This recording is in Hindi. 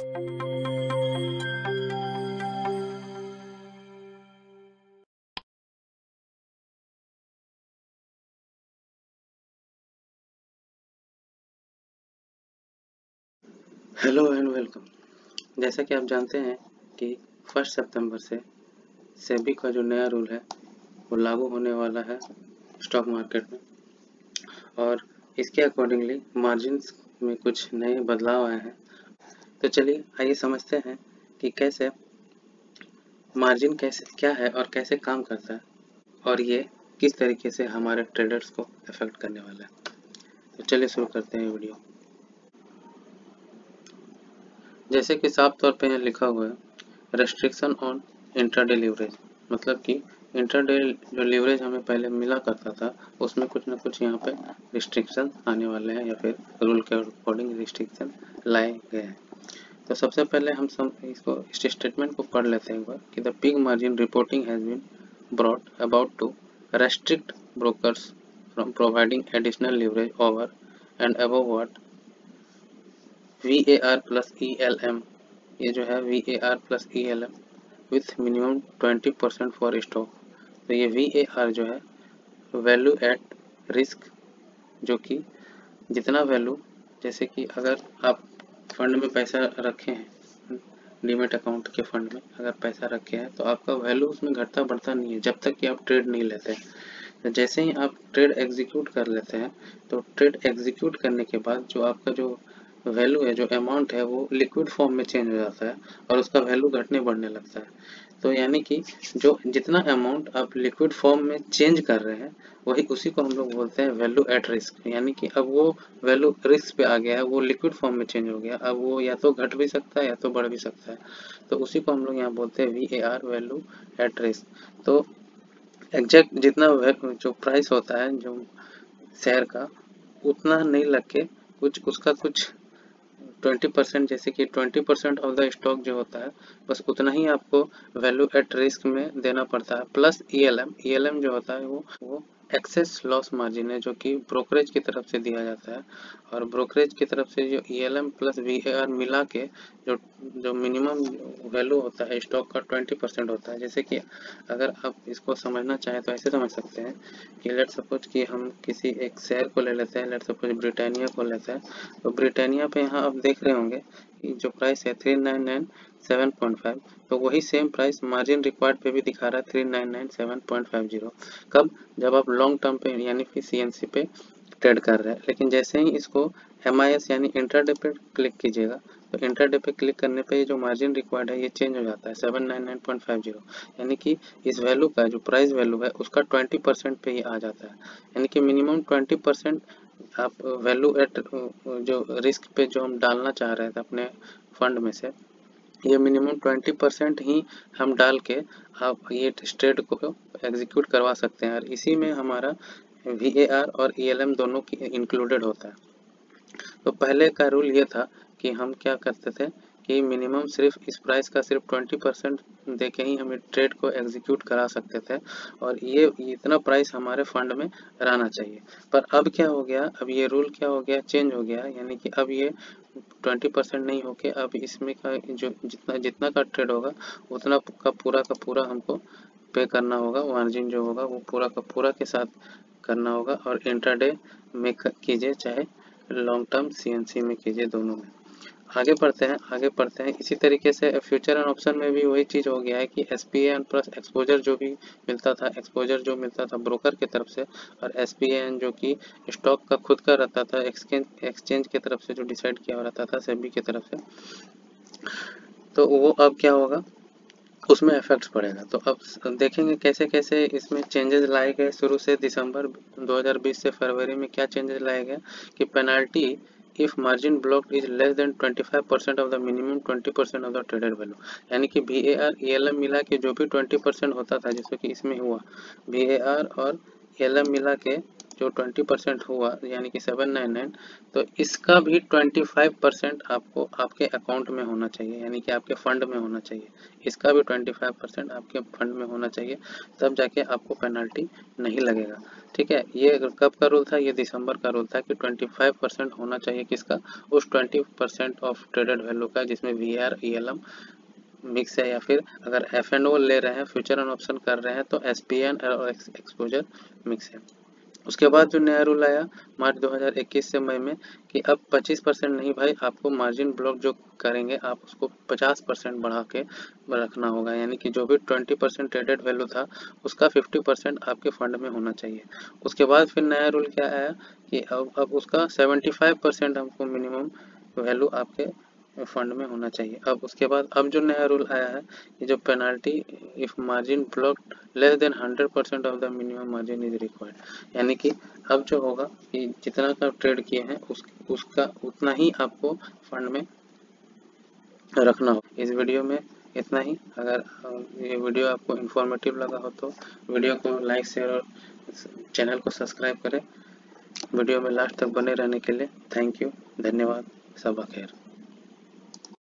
Hello and welcome. जैसा कि आप जानते हैं कि 1 सितंबर से सेबी का जो नया रूल है वो लागू होने वाला है स्टॉक मार्केट में, और इसके अकॉर्डिंगली मार्जिन्स में कुछ नए बदलाव आए हैं। तो चलिए आइए समझते हैं कि कैसे मार्जिन कैसे क्या है और कैसे काम करता है, और ये किस तरीके से हमारे ट्रेडर्स को अफेक्ट करने वाला है। तो चलिए शुरू करते हैं वीडियो। जैसे कि साफ तौर पे यहाँ लिखा हुआ है, रेस्ट्रिक्शन ऑन इंट्राडे लीवरेज, मतलब कि इंट्राडे जो लीवरेज हमें पहले मिला करता था उसमें कुछ ना कुछ यहाँ पे रिस्ट्रिक्शन आने वाले हैं, या फिर रूल के अकॉर्डिंग रिस्ट्रिक्शन लाए गए हैं। तो सबसे पहले हम इसको इस स्टेटमेंट को पढ़ लेते हैं एक बार कि the big margin reporting has been brought about to restrict brokers from providing additional leverage over and above what VAR plus ELM, ये जो है VAR plus ELM with minimum 20% for stock. तो ये VAR जो है वैल्यू एट रिस्क, जो कि जितना वैल्यू, जैसे कि अगर आप फंड में पैसा रखे हैं, डीमेट अकाउंट के फंड में अगर पैसा रखे हैं तो आपका वैल्यू उसमें घटता बढ़ता नहीं है जब तक कि आप ट्रेड नहीं लेते हैं। तो जैसे ही आप ट्रेड एग्जीक्यूट कर लेते हैं तो ट्रेड एग्जीक्यूट करने के बाद जो आपका जो वैल्यू है, जो अमाउंट है, वो लिक्विड फॉर्म में चेंज हो जाता है और उसका वैल्यू घटने बढ़ने लगता है। तो यानी कि जो जितना अमाउंट आप लिक्विड फॉर्म में चेंज कर रहे हैं वही उसी को हम लोग बोलते हैं वैल्यू एट रिस्क। यानी कि अब वो वैल्यू रिस्क पे आ गया है, वो लिक्विड फॉर्म में चेंज हो गया, अब वो या तो घट भी सकता है या तो बढ़ भी सकता है। तो उसी को हम लोग यहाँ बोलते हैं VAR, वैल्यू एट रिस्क। तो एग्जैक्ट जितना जो प्राइस होता है जो शेयर का, उतना नहीं लग के कुछ उसका कुछ 20%, जैसे कि 20% ऑफ द स्टॉक जो होता है बस उतना ही आपको वैल्यू एट रिस्क में देना पड़ता है, प्लस ELM जो होता है वो एक्सेस लॉस मार्जिन है, जो कि ब्रोकरेज की तरफ से दिया जाता है। और ब्रोकरेज की तरफ से जो ELM प्लस VAR मिला के जो जो मिनिमम वैल्यू होता है स्टॉक का 20% होता है। जैसे कि अगर आप इसको समझना चाहें तो ऐसे समझ सकते हैं कि लेट सपोज कि हम किसी एक शेयर को ले लेते हैं, लेट सपोज ब्रिटानिया को लेते हैं। तो ब्रिटानिया पे यहाँ आप देख रहे होंगे कि जो प्राइस है 3997.5, तो वही सेम प्राइस मार्जिन रिक्वायर्ड पे भी दिखा रहा है 3997.50। कब? जब आप लॉन्ग टर्म पे यानी कि CNC पे ट्रेड कर रहे हैं। लेकिन जैसे ही इसको MIS यानी इंट्राडे पे क्लिक कीजिएगा तो इंट्राडे पे क्लिक करने पे ये जो मार्जिन रिक्वायर्ड है ये चेंज हो जाता है 799.50, यानी कि इस वैल्यू का जो प्राइस वैल्यू है उसका 20% पे ही आ जाता है। यानी कि मिनिमम 20% आप वैल्यू एट जो रिस्क पे जो हम डालना चाह रहे थे अपने फंड में से, ये मिनिमम 20% ही हम डाल के आप ये ट्रेड को एग्जीक्यूट करवा सकते हैं, और इसी में हमारा VAR और ELM दोनों की इंक्लूडेड होता है। तो पहले का रूल ये था कि हम क्या करते थे कि मिनिमम सिर्फ इस प्राइस का सिर्फ 20% दे के ही हमें ट्रेड को एग्जीक्यूट करा सकते थे, और ये इतना प्राइस हमारे फंड में रहना चाहिए। पर अब क्या हो गया, अब ये रूल क्या हो गया, चेंज हो गया। यानी कि अब ये 20% नहीं होके अब इसमें का जो जितना जितना का ट्रेड होगा उतना का पूरा हमको पे करना होगा। मार्जिन जो होगा वो पूरा का पूरा के साथ करना होगा, और इंट्राडे में कीजिए चाहे लॉन्ग टर्म CNC में कीजिए, दोनों में। आगे पढ़ते हैं। इसी तरीके से फ्यूचर एंड ऑप्शन में भी वही चीज़ हो गया है कि SPAN प्लस एक्सपोजर जो भी मिलता था ब्रोकर की तरफ से, और SPAN जो कि स्टॉक का खुद का रहता था, एक्सचेंज की तरफ से जो डिसाइड किया हुआ रहता था सेबी की तरफ से, तो वो अब क्या होगा, उसमें इफेक्ट्स पड़ेगा। तो अब देखेंगे कैसे कैसे इसमें चेंजेस लाए गए। शुरू से दिसंबर 2020 से फरवरी में क्या चेंजेस लाए गए कि penalty if margin block is less than 25% of the minimum 20% of the traded value. यानी कि VAR ELM मिला के जो भी 20% होता था, जैसे कि इसमें हुआ VAR और ELM मिला के जो 20% हुआ यानी कि 799, तो इसका भी 25% आपको आपके अकाउंट में होना चाहिए, यानी कि आपके फंड में होना चाहिए। इसका भी 25% आपके फंड में होना चाहिए, तब जाके आपको पेनल्टी नहीं लगेगा। ठीक है, ये कब का रूल था? ये दिसंबर का रूल था कि 25% होना चाहिए किसका? उस 20% ऑफ ट्रेडेड वैल्यू का जिसमें VAR ELM मिक्स है, या फिर अगर F&O ले रहे हैं, फ्यूचर एंड ऑप्शन कर रहे हैं, तो SPN और एक्सपोजर मिक्स है। उसके बाद जो नया रूल आया मार्च 2021 से मई में कि अब 25% नहीं भाई, आपको मार्जिन ब्लॉक जो करेंगे आप उसको 50% बढ़ा के रखना होगा, यानी कि जो भी 20% ट्रेडेड वैल्यू था उसका 50% आपके फंड में होना चाहिए। उसके बाद फिर नया रूल क्या आया कि अब उसका 75% हमको मिनिमम वैल्यू आपके फंड में होना चाहिए। अब उसके बाद अब जो नया रूल आया है कि जो penalty if margin block less than 100% of the minimum margin is required, यानी कि अब जो होगा कि जितना का ट्रेड किए हैं उसका उतना ही आपको फंड में रखना हो। इस वीडियो में इतना ही। अगर ये वीडियो आपको इन्फॉर्मेटिव लगा हो तो वीडियो को लाइक शेयर और चैनल को सब्सक्राइब करें। वीडियो में लास्ट तक बने रहने के लिए थैंक यू, धन्यवाद, सबा खैर।